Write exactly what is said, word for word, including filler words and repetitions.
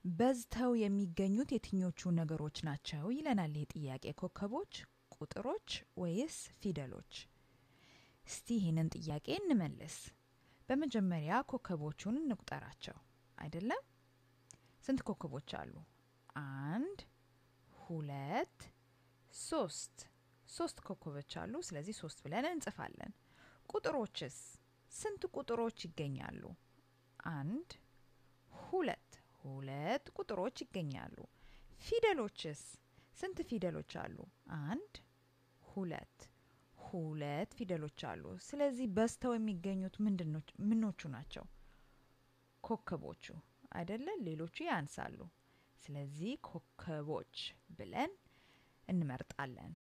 በዝተው የሚገኙት የትኞቹ ነገሮች ናቸው ይለናል የጥያቄ ኮከቦች ቁጥሮች ወይስ ፊደሎች እስቲ ይሄንን ጥያቄ እንመልስ በመጀመሪያ ኮከቦቹን እንቁጠራቸው አይደለም ስንት ኮከቦች አሉ አንድ ሁለት ሶስት ሶስት ኮከቦች አሉ ስለዚህ ሶስት ብለን እንጽፋለን ቁጥሮችስ ስንት ቁጥሮች ይገኛሉ አንድ ሁለት ሁለት ቁጥሮች ይገኛሉ ፊደሎችስ ስንት ፊደሎች አሉ አንድ ሁለት ሁለት ፊደሎች አሉ ስለዚህ በስተው የሚገኙት ምንድነው ምኖቹ ናቸው ኮከቦቹ አይደለ ሌሎቹ ያንሳሉ ስለዚህ ኮከቦች ብለን እንመርጣለን